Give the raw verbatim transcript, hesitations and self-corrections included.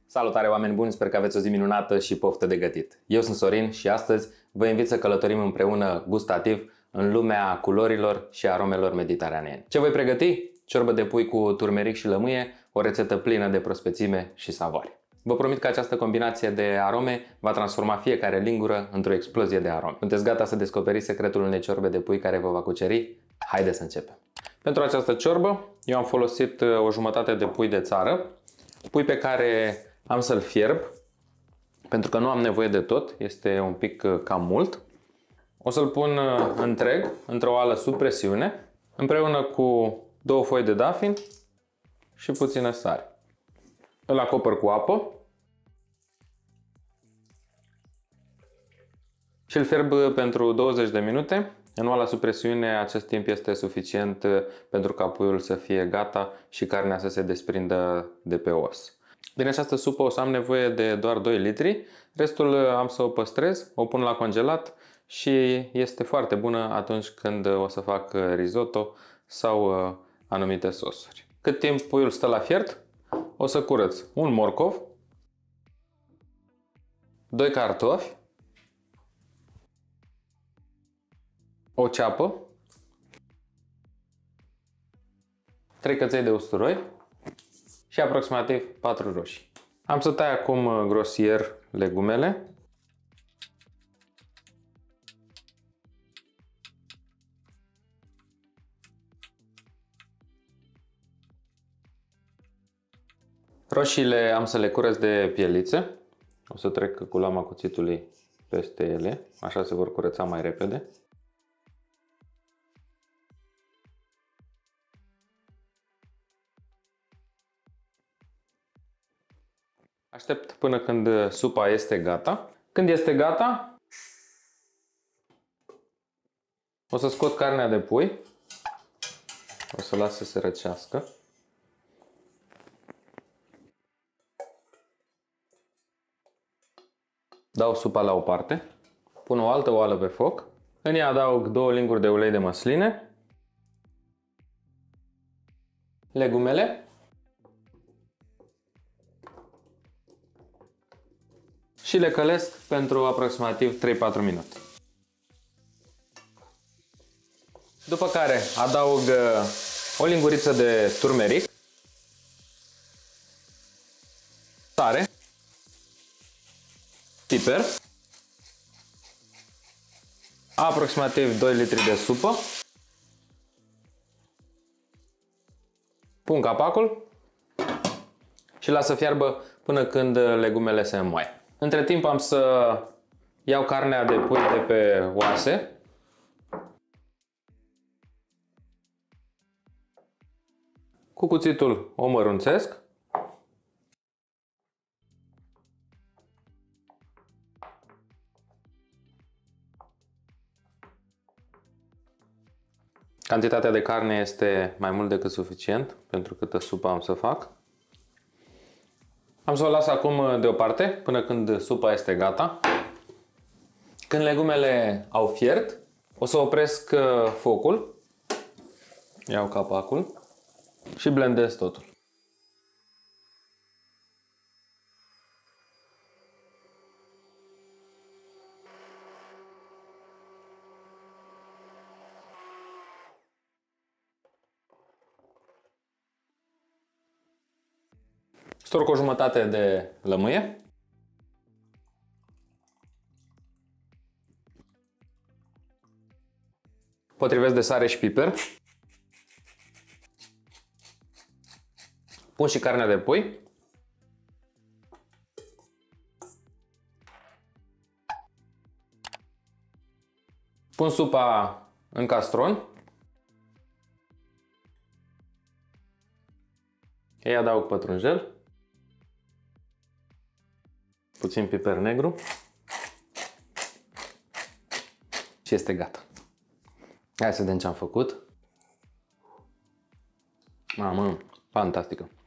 Salutare oameni buni, sper că aveți o zi minunată și poftă de gătit. Eu sunt Sorin și astăzi vă invit să călătorim împreună gustativ în lumea culorilor și aromelor mediteraneene. Ce voi pregăti? Ciorbă de pui cu turmeric și lămâie, o rețetă plină de prospețime și savoare. Vă promit că această combinație de arome va transforma fiecare lingură într-o explozie de arome. Sunteți gata să descoperiți secretul unei ciorbe de pui care vă va cuceri? Haideți să începem! Pentru această ciorbă eu am folosit o jumătate de pui de țară, pui pe care am să-l fierb, pentru că nu am nevoie de tot, este un pic cam mult. O să-l pun întreg într-o oală sub presiune, împreună cu două foi de dafin și puțină sare. Îl acopăr cu apă și îl fierb pentru douăzeci de minute. În oala sub presiune acest timp este suficient pentru ca puiul să fie gata și carnea să se desprindă de pe os. Din această supă o să am nevoie de doar doi litri, restul am să o păstrez, o pun la congelat și este foarte bună atunci când o să fac risotto sau anumite sosuri. Cât timp puiul stă la fiert, o să curăț un morcov, doi cartofi, o ceapă, trei căței de usturoi și aproximativ patru roșii. Am să tai acum grosier legumele. Roșiile am să le curăț de pielițe. O să trec cu lama cuțitului peste ele, așa se vor curăța mai repede. Aștept până când supa este gata. Când este gata, o să scot carnea de pui. O să las să se răcească. Dau supa la o parte. Pun o altă oală pe foc. În ea adaug două linguri de ulei de măsline, legumele și le călesc pentru aproximativ trei patru minute. După care adaug o linguriță de turmeric, sare, piper, aproximativ doi litri de supă, pun capacul și las să fiarbă până când legumele se înmoaie. Între timp am să iau carnea de pui de pe oase, cu cuțitul o mărunțesc Cantitatea de carne este mai mult decât suficient pentru câtă supă am să fac. Am să o las acum deoparte până când supa este gata. Când legumele au fiert, o să opresc focul, iau capacul și blendez totul. Storc o jumătate de lămâie. Potrivesc de sare și piper. Pun și carnea de pui. Pun supa în castron. Îi adaug pătrunjel. Puțin piper negru și este gata. Hai să vedem ce am făcut. Mamă, fantastică!